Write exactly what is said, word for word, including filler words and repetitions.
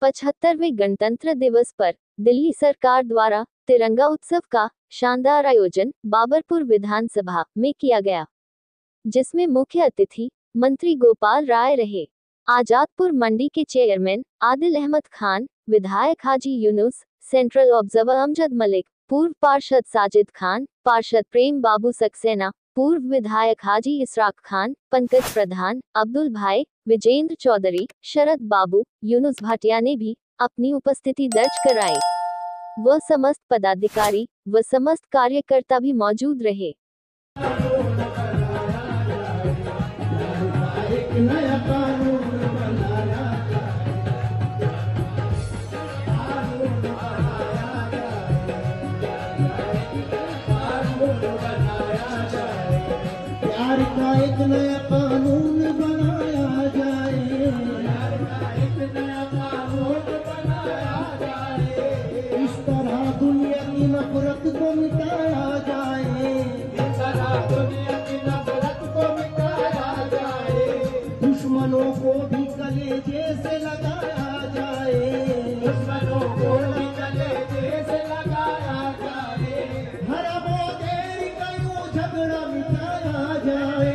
पचहत्तरवें गणतंत्र दिवस पर दिल्ली सरकार द्वारा तिरंगा उत्सव का शानदार आयोजन बाबरपुर विधानसभा में किया गया, जिसमें मुख्य अतिथि मंत्री गोपाल राय रहे। आजादपुर मंडी के चेयरमैन आदिल अहमद खान, विधायक हाजी यूनुस, सेंट्रल ऑब्जर्वर अमजद मलिक, पूर्व पार्षद साजिद खान, पार्षद प्रेम बाबू सक्सेना, पूर्व विधायक हाजी इसराक खान, पंकज प्रधान, अब्दुल भाई, विजेंद्र चौधरी, शरद बाबू, यूनुस भाटिया ने भी अपनी उपस्थिति दर्ज कराई। वह समस्त पदाधिकारी व समस्त कार्यकर्ता भी मौजूद रहे। प्यार का एक नया कानून बनाया जाए, प्यार का एक नया कानून बनाया जाए, इस तरह दुनिया की नफरत को मिटाया जाए, इस तरह दुनिया की नफरत को मिटाया जाए, दुश्मनों को भी कलेजे से लगाया जाए, दुश्मनों को भी कलेजे से लगाया जाए, हर वो देर का यूं झगड़ा मिटाया जाए।